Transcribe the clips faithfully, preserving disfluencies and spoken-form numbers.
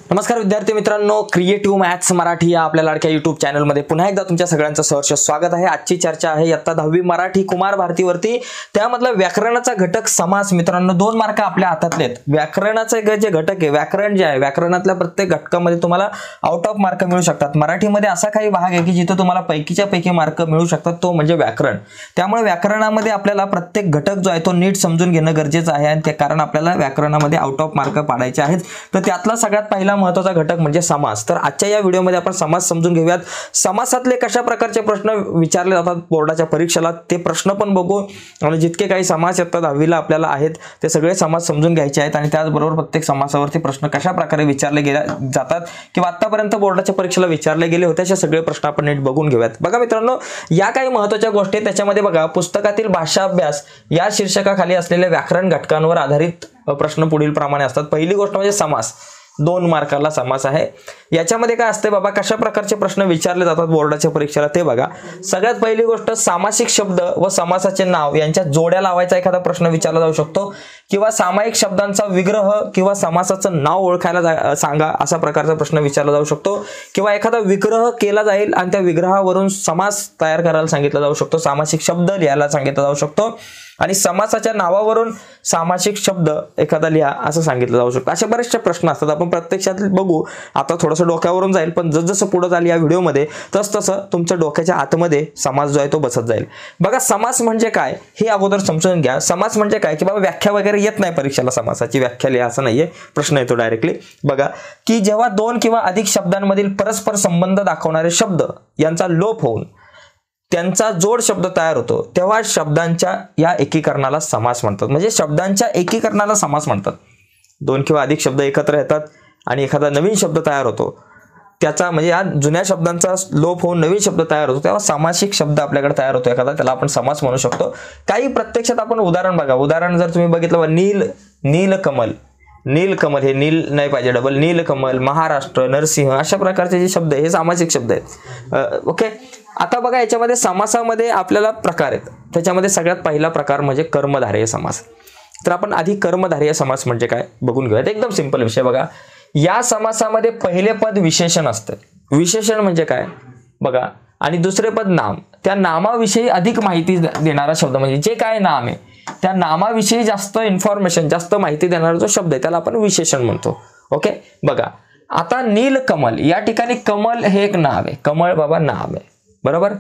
नमस्कार विद्यार्थी मित्रांनो, क्रिएटिव्ह मॅथ्स मराठी या आपल्या लाडक्या युट्यूब चॅनलमध्ये पुन्हा एकदा तुमच्या सगळ्यांचं सहर्ष स्वागत आहे। आजची चर्चा आहे इयत्ता दहावी मराठी कुमार भारतीवरती। त्यामधला व्याकरणाचा घटक समास। मित्रांनो दोन मार्क आपल्या हातातले आहेत। व्याकरणाचे जे घटक आहे, व्याकरण जे आहे, व्याकरणातल्या प्रत्येक घटकामध्ये तुम्हाला आउट ऑफ मार्क मिळू शकतात। मराठीमध्ये असा काही भाग आहे की जिथे तुम्हाला पैकीच्या पैकी मार्क मिळू शकतात, तो म्हणजे व्याकरण। त्यामुळे व्याकरणामध्ये आपल्याला प्रत्येक घटक जो आहे तो नीट समजून घेणं गरजेचं आहे आणि ते कारण आपल्याला व्याकरणामध्ये आउट ऑफ मार्क पाडायचे आहेत। तर त्यातला सगळ्यात पहिला महत्त्वाचा घटक म्हणजे समास। तर आजच्या या व्हिडिओमध्ये आपण समास समजून घेऊयात। समासातले कशा प्रकारचे प्रश्न विचारले जातात बोर्डाच्या परीक्षेला ते प्रश्न पण बघू आणि जितके काही समास इयत्ता दहावीला आपल्याला आहेत ते सगळे समास समजून घ्यायचे आहेत आणि त्याचबरोबर प्रत्येक समासावरती प्रश्न कशा प्रकारे विचारले गेले जातात किंवा आतापर्यंत बोर्डाच्या परीक्षेला विचारले गेले होते असे सगळे प्रश्न आपण नीट बघून घेऊयात। बघा मित्रांनो, या काही महत्त्वाच्या गोष्टी त्याच्यामध्ये बघा, पुस्तकातील भाषा अभ्यास या शीर्षकाखाली असलेल्या व्याकरण घटकांवर आधारित प्रश्न पुढील प्रमाणे असतात। पहिली गोष्ट म्हणजे समास, दोन मार्काला समास आहे। याच्यामध्ये काय असते बाबा, कशा प्रकारचे प्रश्न विचारले जातात बोर्डाच्या परीक्षेला ते बघा। सगळ्यात पहिली गोष्ट, सामासिक शब्द व समासाचे नाव यांच्या जोड्या लावायचा एखादा प्रश्न विचारला जाऊ शकतो किंवा सामायिक शब्दांचा विग्रह किंवा समासाचं नाव ओळखायला सांगा अशा प्रकारचा प्रश्न विचारला जाऊ शकतो किंवा एखादा विग्रह केला जाईल आणि त्या विग्रहावरून समास तयार करायला सांगितला जाऊ शकतो, सामासिक शब्द लिहायला सांगितला जाऊ शकतो आणि समासाच्या नावावरून सामासिक शब्द एखादा लिहा असं सांगितलं जाऊ शकतं। असे बरेचसे प्रश्न असतात, आपण प्रत्यक्षात बघू। आता थोडंसं डोक्यावरून जाईल, पण जसं पुढे जाईल या व्हिडिओमध्ये तस तसं तुमच्या डोक्याच्या आतमध्ये समास जो आहे तो बसत जाईल। बघा, समास म्हणजे काय हे अगोदर समजून घ्या। समास म्हणजे काय की बाबा व्याख्या वगैरे येत नाही परीक्षेला, समासाची व्याख्या लिहा असं नाहीये, प्रश्न येतो डायरेक्टली। बघा की जेव्हा दोन किंवा अधिक शब्दांमधील परस्पर संबंध दाखवणारे शब्द यांचा लोप होऊन त्यांचा जोड शब्द तयार होतो तेव्हा शब्दांच्या या एकीकरणाला समास म्हणतात। म्हणजे शब्दांच्या एकीकरणाला समास म्हणतात। दोन किंवा अधिक शब्द एकत्र येतात आणि एखादा नवीन शब्द तयार होतो, त्याचा म्हणजे या जुन्या शब्दांचा लोप होऊन नवीन शब्द तयार होतो तेव्हा सामासिक शब्द आपल्याकडे तयार होतो एखादा, त्याला आपण समास म्हणू शकतो। काही प्रत्यक्षात आपण उदाहरण बघा, उदाहरण जर तुम्ही बघितलं, नील नीलकमल, नीलकमल हे नील नाही पाहिजे डबल, नीलकमल, महाराष्ट्र, नरसिंह अशा प्रकारचे जे शब्द हे सामासिक शब्द आहेत। ओके, आता बघा याच्यामध्ये समासामध्ये आपल्याला प्रकार आहेत। त्याच्यामध्ये सगळ्यात पहिला प्रकार म्हणजे कर्मधारय समास। तर आपण आधी कर्मधारय समास म्हणजे काय बघून घेऊयात। एकदम सिंपल विषय बघा, या समासामध्ये पहिले पद विशेषण असतं। विशेषण म्हणजे काय बघा, आणि दुसरे पद नाम। त्या नामाविषयी अधिक माहिती देणारा शब्द म्हणजे जे काय नाम आहे त्या नामाविषयी जास्त इन्फॉर्मेशन, जास्त माहिती देणारा जो शब्द आहे त्याला आपण विशेषण म्हणतो। ओके, बघा आता नीलकमल, या ठिकाणी कमल हे एक नाव आहे, कमळ बाबा नाम आहे, बरोबर,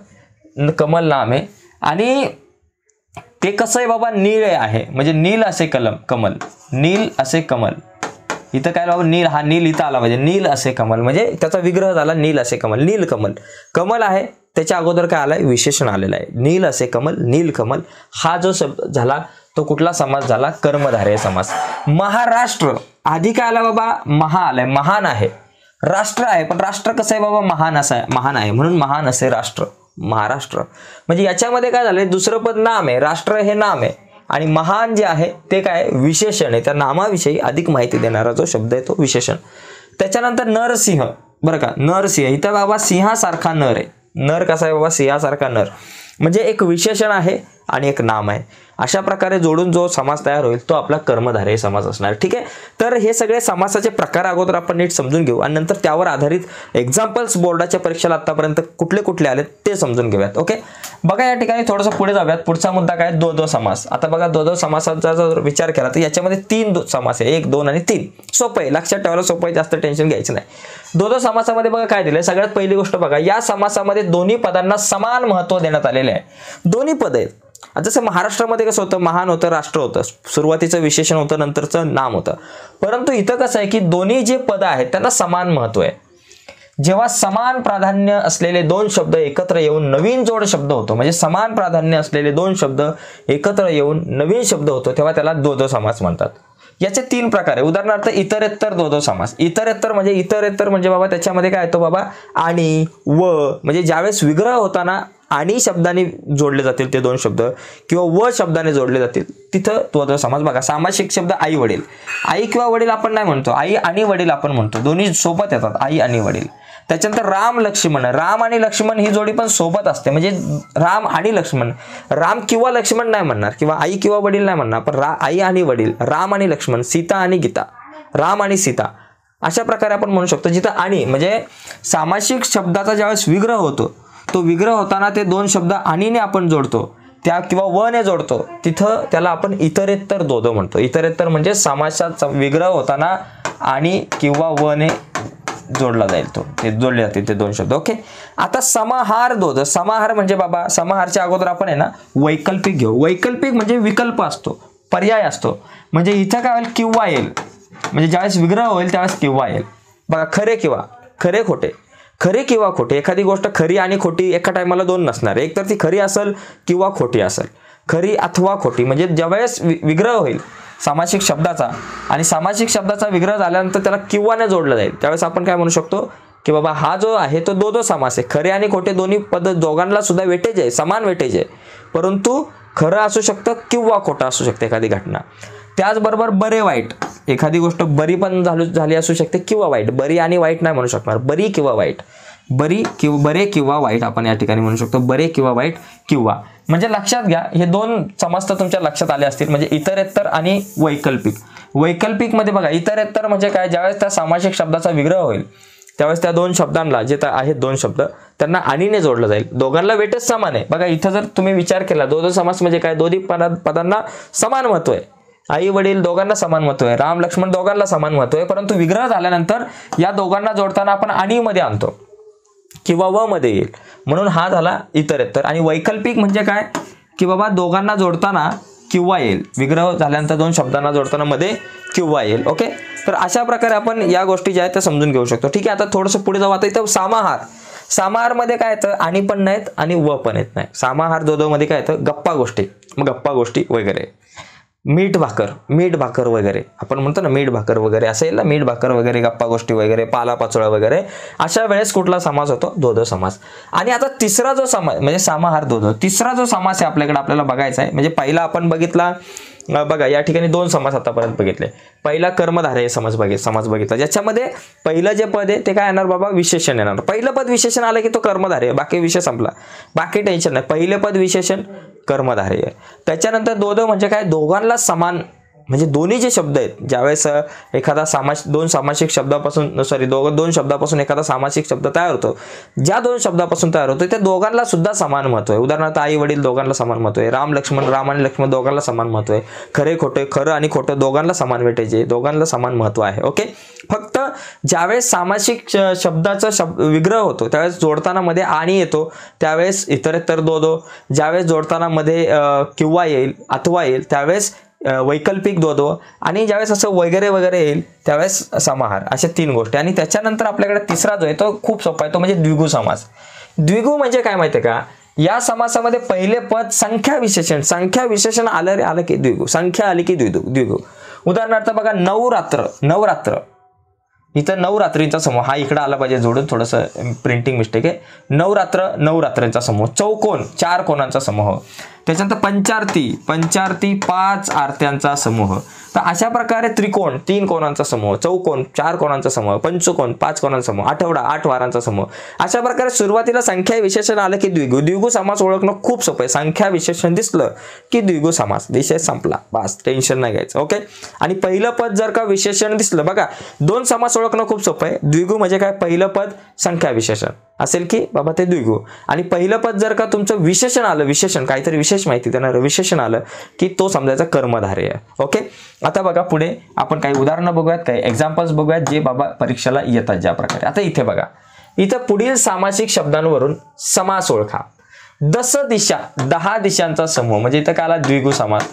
कमल नाम आहे आणि ते कसं आहे बाबा, नीळ आहे म्हणजे नील असे कलम कमल, नील असे कमल, इथं काय बाबा नील, हा नील इथं आला म्हणजे नील असे कमल म्हणजे त्याचा विग्रह झाला नील असे कमल, नील कमल, कमल आहे त्याच्या अगोदर काय आलाय, विशेषण आलेलं आहे, नील असे कमल, नील कमल। हा जो शब्द झाला तो कुठला समास झाला, कर्मधारय समास। महाराष्ट्र, आधी काय आला बाबा, महा आलाय, महान आहे, राष्ट्र आहे पण राष्ट्र कसं आहे बाबा, महान असं आहे, महान आहे म्हणून महान असे राष्ट्र, महाराष्ट्र। म्हणजे याच्यामध्ये काय झालंय, दुसरं पद नाम आहे, राष्ट्र हे नाम आहे आणि महान जे आहे ते काय विशेषण आहे, त्या नामाविषयी अधिक माहिती देणारा जो शब्द आहे तो विशेषण। त्याच्यानंतर नरसिंह, बरं का, नरसिंह, इथं बाबा सिंहासारखा नर आहे, नर कसा आहे बाबा, सिंहासारखा नर, म्हणजे एक विशेषण आहे आणि एक नाम आहे। अशा प्रकारे जोडून जो समास तयार होईल तो आपला कर्मधारय समास असणार। ठीक आहे, तर हे सगळे समासाचे प्रकार अगोदर आपण नीट समजून घेऊ आणि नंतर त्यावर आधारित एक्झाम्पल्स बोर्डाच्या परीक्षेला आतापर्यंत कुठले कुठले आले ते समजून घेऊयात। ओके, बघा या ठिकाणी थोडंसं पुढे जाऊयात। पुढचा मुद्दा काय, दो दो समास। आता बघा दो दो समासाचा जर विचार केला तर याच्यामध्ये तीन समास आहे, एक, दोन आणि तीन। सोपं आहे, लक्षात ठेवायला सोपं आहे, जास्त टेन्शन घ्यायचं नाही। दो दो समासामध्ये बघा काय दिलंय, सगळ्यात पहिली गोष्ट बघा, या समासामध्ये दोन्ही पदांना समान महत्त्व देण्यात आलेले आहे। दोन्ही पद आहेत, जसं महाराष्ट्रामध्ये कसं होतं, महान होतं, राष्ट्र होतं, सुरुवातीचं विशेषण होतं, नंतरचं नाम होतं। परंतु इथं कसं आहे की दोन्ही जे पद आहेत त्यांना समान महत्त्व आहे। जेव्हा समान प्राधान्य असलेले दोन शब्द एकत्र येऊन नवीन जोड शब्द होतो, म्हणजे समान प्राधान्य असलेले दोन शब्द एकत्र येऊन नवीन शब्द होतो तेव्हा त्याला दो दो समास म्हणतात। याचे तीन प्रकार आहे। उदाहरणार्थ इतरेत्तर दो दो समास। इतरेत्तर म्हणजे इतरेत्तर म्हणजे बाबा त्याच्यामध्ये काय येतो बाबा, आणि व, म्हणजे ज्यावेळेस विग्रह होताना आणि शब्दाने जोडले जातील ते दोन शब्द किंवा व शब्दाने जोडले जातील तिथं दो दो समास। बघा सामासिक शब्द आई वडील, आई किंवा वडील आपण नाही म्हणतो, आई आणि वडील आपण म्हणतो, दोन्ही सोबत येतात, आई आणि वडील। त्याच्यानंतर राम लक्ष्मण, राम आणि लक्ष्मण ही जोडी पण सोबत असते, म्हणजे राम आणि लक्ष्मण, राम किंवा लक्ष्मण नाही म्हणणार किंवा आई किंवा वडील नाही म्हणणार, पण आई आणि वडील, राम आणि लक्ष्मण, सीता आणि गीता, राम आणि सीता, अशा प्रकारे आपण म्हणू शकतो. जिथं आणि म्हणजे सामासिक शब्दाचा ज्यावेळेस विग्रह होतो, तो विग्रह होताना ते दोन शब्द आणीने आपण जोडतो त्या किंवा व ने जोडतो, तिथं त्याला आपण इतरेत्तर दोदो म्हणतो. इतरेत्तर म्हणजे समासाचा विग्रह होताना आणि किंवा व ने जोडला जाईल, तो ते जोडले जाते ते दोन शब्द. ओके. आता समाहार दोदो. समाहार म्हणजे बाबा समाहारच्या अगोदर आपण आहे ना वैकल्पिक घेऊ. वैकल्पिक म्हणजे विकल्प असतो, पर्याय असतो. म्हणजे इथं काय होईल, किंवा येईल. म्हणजे ज्यावेळेस विग्रह होईल त्यावेळेस किंवा येईल. बघा, खरे किंवा, खरे खोटे, खरे किंवा खोटे. एखादी गोष्ट खरी आणि खोटी एका टायमाला दोन नसणार, एक तर ती खरी असेल किंवा खोटी असेल. खरी अथवा खोटी म्हणजे ज्यावेळेस विग्रह होईल सामासिक शब्दाचा आणि सामासिक शब्दाचा विग्रह झाल्यानंतर त्याला किंवाने जोडलं जाईल, त्यावेळेस आपण काय म्हणू शकतो की बाबा हा जो आहे तो दो दो समास आहे. खरे आणि खोटे दोन्ही पद दोघांना सुद्धा वेटेज आहे, समान वेटेज आहे, परंतु खरं असू शकतं किंवा खोटं असू शकते एखादी घटना. त्याचबरोबर बरे वाईट, एखादी गोष्ट बरी पण झाली झाली असू शकते किंवा वाईट. बरी आणि वाईट नाही म्हणू शकणार, बरी किंवा वाईट. बरी किंवा बरे किंवा वाईट आपण या ठिकाणी म्हणू शकतो. बरे किंवा वाईट किंवा म्हणजे लक्षात घ्या, हे दोन समज तर तुमच्या लक्षात आले असतील. म्हणजे इतरेत्तर आणि वैकल्पिक. वैकल्पिक मध्ये बघा, इतरेत्तर म्हणजे काय, ज्यावेळेस त्या सामासिक शब्दाचा विग्रह होईल त्यावेळेस त्या दोन शब्दांना जे आहेत दोन शब्द त्यांना आणीने जोडलं जाईल. दोघांना वेटच समान आहे. बघा इथं जर तुम्ही विचार केला, दो दो समास म्हणजे काय, दोन्ही पदांना समान महत्व आहे. आई वडील दोघांना समान महत्व आहे, राम लक्ष्मण दोघांना समान महत्व आहे, परंतु विग्रह झाल्यानंतर या दोघांना जोडताना आपण आणि मध्ये आणतो किंवा व मध्ये येईल, म्हणून हा झाला इतरेत्तर. आणि वैकल्पिक म्हणजे काय की बाबा दोघांना जोडताना किंवा येईल, विग्रह झाल्यानंतर दोन शब्दांना जोडताना मध्ये किंवा येईल. ओके. तर अशा प्रकारे आपण या गोष्टी ज्या आहेत त्या समजून घेऊ शकतो. ठीक आहे. आता थोडंसं पुढे जाऊ. आता इथं समाहार. समाहार मध्ये काय येतं, आणि पण नाहीत आणि व पण येत नाही. समाहार दो दो मध्ये काय येतं, गप्पा गोष्टी, मग गप्पा गोष्टी वगैरे. मीठ भाकर, मीठ भाकर वगैरे आपण म्हणतो ना, मीठ भाकर वगैरे असेल ना, मीठ भाकर वगैरे, गप्पा गोष्टी वगैरे, पाला पाचोळा वगैरे. अशा वेळेस कुठला समास होतो, दो दो समास. आणि आता तिसरा जो समास म्हणजे समाहार दो दो, तिसरा जो समास आहे आपल्याकडे आपल्याला बघायचा आहे. म्हणजे पहिला आपण बघितला, बघा या ठिकाणी दोन समास आतापर्यंत बघितले. पहिला कर्मधारय समास बघित समास बघितला, ज्याच्यामध्ये पहिलं जे पद आहे ते काय येणार बाबा, विशेषण येणार. पहिलं पद विशेषण आलं की तो कर्मधारय, बाकी विषय संपला, बाकी टेन्शन नाही. पहिले पद विशेषण कर्मधारय. त्याच्यानंतर दो दो म्हणजे काय, दोघांना समान, म्हणजे दोन्ही जे शब्द आहेत ज्यावेळेस एखादा सामास दोन सामासिक शब्दापासून सॉरी दोघं दोन शब्दापासून एखादा सामासिक शब्द तयार होतो, ज्या दोन शब्दापासून तयार होतो त्या दोघांना सुद्धा समान महत्व आहे. उदाहरणार्थ आई वडील दोघांना समान महत्व आहे, राम लक्ष्मण राम आणि लक्ष्मण दोघांना समान महत्व आहे, खरे खोटे खरं आणि खोटं दोघांना समान वेटेज आहे, दोघांना समान महत्व आहे. ओके. फक्त ज्यावेळेस सामासिक शब्दाचा शब्द विग्रह होतो त्यावेळेस जोडताना मध्ये आणि येतो, त्यावेळेस इतरेत्तर दो दो. ज्यावेळेस जोडताना मध्ये किंवा येईल अथवा येईल त्यावेळेस वैकल्पिक दो दो. आणि ज्यावेळेस असं वगैरे वगैरे येईल त्यावेळेस समाहार. अशा तीन गोष्टी. आणि त्याच्यानंतर आपल्याकडे तिसरा जो आहे तो खूप सोपा आहे, तो म्हणजे द्विगु समास. द्विगु म्हणजे काय माहिती आहे का, या समासामध्ये पहिले पद संख्या विशेषण, संख्या विशेषण आलं रे आलं की द्विगु, संख्या आली की द्विगु द्विगु. उदाहरणार्थ बघा, नवरात्र, नवरात्र इथं नवरात्रींचा समूह, हा इकडे आला पाहिजे जोडून, थोडंसं प्रिंटिंग मिस्टेक आहे. नवरात्र नवरात्रींचा समूह. चौकोन चार कोणांचा समूह. त्याच्यानंतर पंचारती, पंचारती पाच आरत्यांचा समूह. तर अशा प्रकारे त्रिकोण तीन कोणांचा समूह, चौकोन चार कोणांचा समूह, पंचकोन पाच कोणांचा समूह, आठवडा आठ वारांचा समूह. अशा प्रकारे सुरुवातीला संख्या विशेषण आलं की द्विगु. द्विगु समास ओळखणं खूप सोपं आहे. संख्या विशेषण दिसलं की द्विगु समास, विषय संपला, बस टेन्शन नाही घ्यायचं. ओके. आणि पहिलं पद जर का विशेषण दिसलं, बघा दोन समास ओळखणं खूप सोपं आहे. द्विगु म्हणजे काय, पहिलं पद संख्या विशेषण असेल की बाबा ते द्विगु. आणि पहिलं पद जर का तुमचं विशेषण आलं, विशेषण काहीतरी विशेष माहिती देणार विशेषण आलं की तो समजायचा कर्मधारय आहे. ओके. आता बघा पुढे आपण काही उदाहरणं बघूयात, काही एक्झाम्पल्स बघूयात जे बाबा परीक्षेला येतात ज्या प्रकारे. आता इथे बघा, इथं पुढील सामासिक शब्दांवरून समास ओळखा. दस दिशा, दहा दिशांचा समूह. म्हणजे इथं काय आला, द्विगु समास.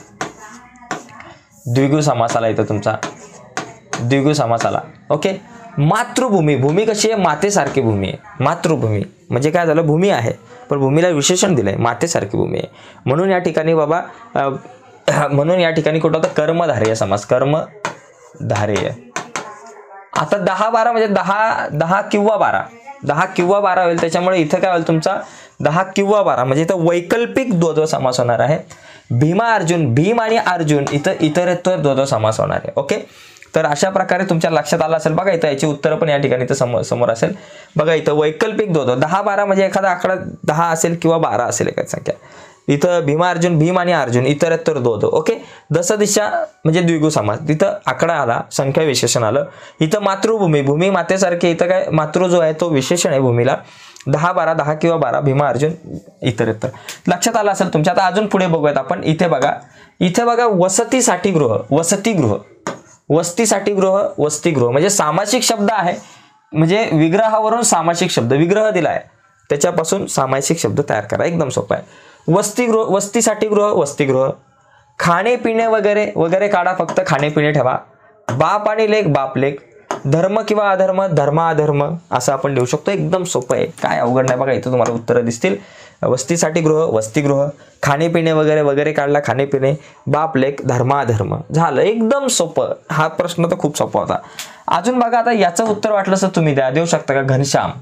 द्विगु समास आला इथं तुमचा, द्विगु समास आला. ओके. मातृभूमी, भूमी कशी आहे, मातेसारखी भूमी आहे. मातृभूमी म्हणजे काय झालं, भूमी आहे पण भूमीला विशेषण दिलंय, मातेसारखी भूमी आहे. म्हणून या ठिकाणी बाबा म्हणून या ठिकाणी कुठं होतं, कर्मधारय समास, कर्मधारय. आता दहा बारा म्हणजे दहा दहा किंवा बारा, दहा किंवा बारा होईल. त्याच्यामुळे इथं काय होईल तुमचा, दहा किंवा बारा म्हणजे इथं वैकल्पिक द्वंद्व समास होणार आहे. भीमा अर्जुन, भीम आणि अर्जुन इथं इतरेत्तर द्वंद्व समास होणार आहे. ओके. तर अशा प्रकारे तुमच्या लक्षात आलं असेल. बघा इथं याची उत्तर पण या ठिकाणी इथं समोर समोर असेल. बघा इथं वैकल्पिक द्वंद्व, दहा बारा म्हणजे एखादा आकडा दहा असेल किंवा बारा असेल एखादी संख्या. इथं भीमा अर्जुन, भीम आणि अर्जुन, इतरेतर दो दो. ओके. दस दिशा म्हणजे द्विगु समास. तिथं आकडा आला, संख्या विशेषण आलं. इथं मातृभूमी, भूमी मातेसारखे, इथं काय मातृ जो आहे तो विशेषण आहे भूमीला. दहा बारा, दहा किंवा बारा, भीमा अर्जुन इतरेतर. लक्षात आलं असेल तुमच्या. आता अजून पुढे बघूयात आपण. इथे बघा, इथे बघा वसतीसाठी गृह, वसतिगृह, वस्तीसाठी गृह, वसतिगृह म्हणजे सामासिक शब्द आहे. म्हणजे विग्रहावरून सामासिक शब्द, विग्रह दिला आहे त्याच्यापासून सामासिक शब्द तयार करा. एकदम सोपं आहे. वसतिगृह, वस्तीसाठी गृह, वसतिगृह. खाणे पिणे वगैरे वगैरे काढा, फक्त खाणे पिणे ठेवा. बाप आणि लेक, बाप लेक. धर्म किंवा अधर्म, धर्म अधर्म असं आपण लिहू शकतो. एकदम सोपं आहे, काय अवघड नाही. बघा इथं तुम्हाला उत्तरं दिसतील. वस्तीसाठी गृह, वसतिगृह. खाणे पिणे वगैरे वगैरे काढला, खाणे पिणे. बाप लेक, धर्म अधर्म. झालं, एकदम सोपं. हा प्रश्न तर खूप सोपा होता. अजून बघा, आता याचं उत्तर वाटलं तर तुम्ही द्या, देऊ शकता का? घनश्याम,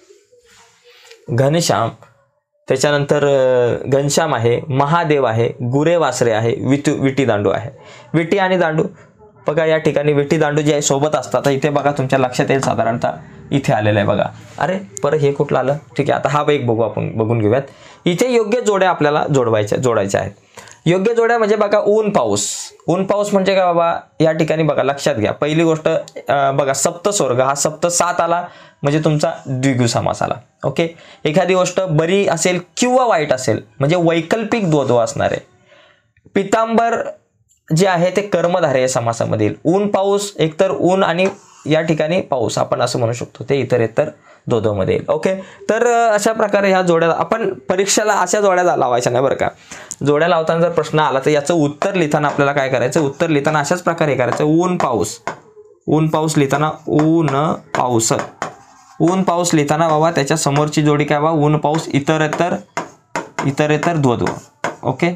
घनश्याम. त्याच्यानंतर घनश्याम आहे, महादेव आहे, गुरे वासरे आहे, विटू विटी दांडू आहे. विटी आणि दांडू बघा या ठिकाणी विटी दांडू जे आहे सोबत असतात. इथे बघा तुमच्या लक्षात येईल साधारणतः इथे आलेलं आहे बघा. अरे परत हे कुठलं आलं? ठीक आहे, आता हा एक बघू आपण, बघून घेऊयात. इथे योग्य जोड्या आपल्याला जोडवायच्या जोडायच्या आहेत. योग्य जोड्या म्हणजे बघा ऊन पाऊस. ऊन पाऊस म्हणजे काय बाबा, या ठिकाणी बघा लक्षात घ्या. पहिली गोष्ट बघा, सप्तस्वर्ग, हा सप्त सात आला म्हणजे तुमचा द्विगु समास आला. ओके. एखादी गोष्ट बरी असेल किंवा वाईट असेल म्हणजे वैकल्पिक द्वंद्व असणार आहे. पितांबर जे आहे ते कर्मधारय समासामध्ये येईल. ऊन पाऊस, एकतर ऊन आणि या ठिकाणी पाऊस आपण असं म्हणू शकतो, ते इतरेतर दो दो मध्ये येईल. ओके. तर अशा प्रकारे ह्या जोड्या आपण परीक्षेला अशा जोड्या लावायच्या नाही बरं का. जोड्या लावताना जर प्रश्न आला तर याचं उत्तर लिहिताना आपल्याला काय करायचं, उत्तर लिहिताना अशाच प्रकारे करायचं. ऊन पाऊस, ऊन पाऊस लिहिताना ऊन पाऊस, ऊन पाऊस लिहिताना बाबा त्याच्या समोरची जोडी काय बाबा, ऊन पाऊस इतरेतर इतरेतर दो दो. ओके.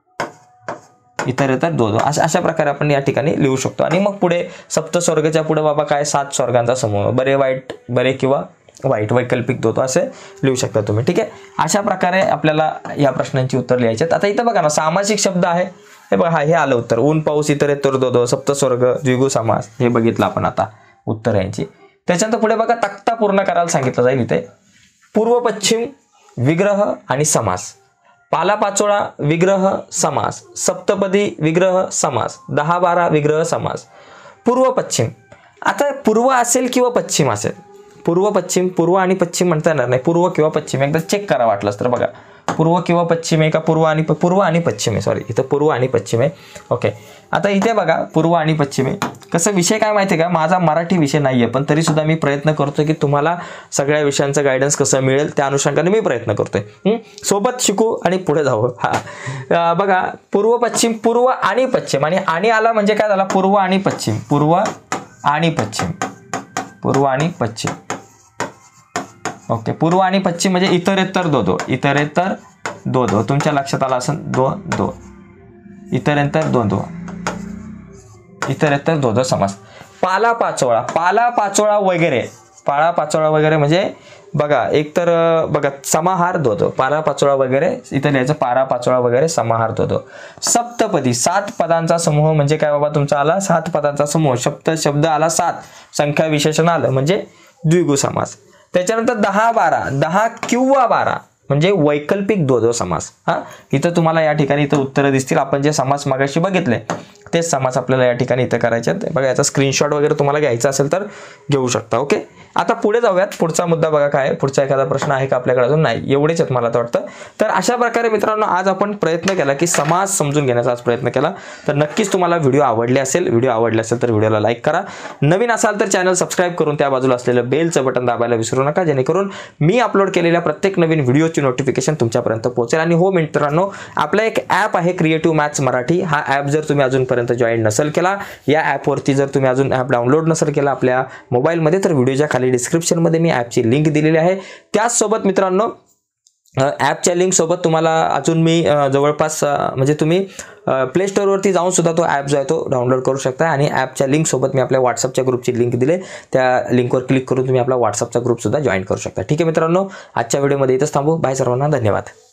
इतरेतर दो दो अशा अशा प्रकारे आपण या ठिकाणी लिहू शकतो. आणि मग पुढे सप्तस्वर्गाच्या पुढे बाबा काय, सात स्वर्गांचा समूह, बरे वाईट, बरे किंवा वाईट, वैकल्पिक दो दो असे लिहू शकता तुम्ही. ठीक आहे. अशा प्रकारे आपल्याला या प्रश्नांची उत्तर लिहायची आहेत. आता इथं बघा ना, सामासिक शब्द आहे. हे बघा, हे आलं उत्तर. ऊन पाऊस इतरेतर दो दो, सप्तस्वर्ग, द्विगु समास, हे बघितलं आपण आता उत्तर यांची. त्याच्यानंतर पुढे बघा, तक्ता पूर्ण करायला सांगितलं जाईल. इथे पूर्व पश्चिम, विग्रह आणि समास. पाला पाचोळा, विग्रह समास. सप्तपदी, विग्रह समास. दहा बारा, विग्रह समास. पूर्व पश्चिम, आता पूर्व असेल किंवा पश्चिम असेल. पूर्व पश्चिम, पूर्व आणि पश्चिम म्हणता येणार नाही. पूर्व किंवा पश्चिम एकदा चेक करा वाटलंच तर. बघा पूर्व किंवा पश्चिम आहे का, पूर्व आणि पूर्व आणि पश्चिम आहे. सॉरी, इथं पूर्व आणि पश्चिम आहे. ओके. आता इथे बघा पूर्व आणि पश्चिम आहे. कसं विषय काय माहिती आहे का, माझा मराठी विषय नाही आहे, पण तरी सुद्धा मी प्रयत्न करतोय की तुम्हाला सगळ्या विषयांचं गायडन्स कसं मिळेल त्या अनुषंगाने मी प्रयत्न करतोय. सोबत शिकू आणि पुढे जाऊ. हा बघा, पूर्व पश्चिम, पूर्व आणि पश्चिम. आणि आणि आला म्हणजे काय झाला, पूर्व आणि पश्चिम, पूर्व आणि पश्चिम, पूर्व आणि पश्चिम. ओके. पूर्व आणि पश्चिम म्हणजे इतरेतर दो दो, इतरेतर दो दो. तुमच्या लक्षात आला असेल, दो दो, इतरेतर दो दो, इतरेतर दो दो समास. पाला पाचोळा, पाला पाचोळा वगैरे, पाला पाचोळा वगैरे म्हणजे बघा, एकतर बघा समाहार दो दो, पाला पाचोळा वगैरे इथं लिहायचं, पारा पाचोळा वगैरे समाहार दो दो. सप्तपदी, सात पदांचा समूह म्हणजे काय बाबा, तुमचा आला सात पदांचा समूह. सप्त शब्द आला सात, संख्या विशेषण आलं म्हणजे द्विगु समास. त्याच्यानंतर दहा बारा, दहा किंवा बारा म्हणजे वैकल्पिक दो दो समास. हा इथं तुम्हाला या ठिकाणी इथं उत्तरं दिसतील. आपण जे समास मागाशी बघितले तेच समास आपल्याला या ठिकाणी इथं करायचे आहेत. बघा, याचा स्क्रीनशॉट वगैरे तुम्हाला घ्यायचा असेल तर घेऊ शकता. ओके. आता पुढे जाऊयात. पुढचा मुद्दा बघा काय, पुढचा एखादा प्रश्न आहे का आपल्याकडे, अजून नाही, एवढेच आहेत मला तर वाटतं. तर अशा प्रकारे मित्रांनो आज आपण प्रयत्न केला की समास समजून घेण्याचा आज प्रयत्न केला. तर नक्कीच तुम्हाला व्हिडिओ आवडले असेल. व्हिडिओ आवडले असेल तर व्हिडिओला लाईक करा. नवीन असाल तर चॅनल सबस्क्राईब करून त्या बाजूला असलेलं बेलचं बटन दाबायला विसरू नका, जेणेकरून मी अपलोड केलेल्या प्रत्येक नवीन व्हिडिओची नोटिफिकेशन तुमच्यापर्यंत पोहोचेल. आणि हो मित्रांनो, आपला एक ॲप आहे क्रिएटिव्ह मॅथ्स मराठी. हा ॲप जर तुम्ही अजूनपर्यंत जॉईन नसेल केला, या ॲपवरती जर तुम्ही अजून ॲप डाउनलोड नसेल केला आपल्या मोबाईलमध्ये, तर व्हिडिओच्या खाली डिस्क्रिप्शनमध्ये मी ॲपची लिंक दिलेली आहे. त्याचसोबत मित्रांनो, ॲपच्या लिंक सोबत तुम्हाला अजून मी जवळपास म्हणजे तुम्ही प्ले स्टोअरवरती जाऊन सुद्धा तो ॲप जो आहे तो डाउनलोड करू शकता. आणि ॲपच्या लिंक सोबत मी आपल्या व्हॉट्सअपच्या ग्रुपची लिंक दिली, त्या लिंकवर क्लिक करून तुम्ही आपला व्हॉट्सअपचा ग्रुप सुद्धा जॉईन करू शकता. ठीक आहे मित्रांनो, आजच्या व्हिडिओमध्ये इथंच थांबू. बाय सर्वांना, धन्यवाद.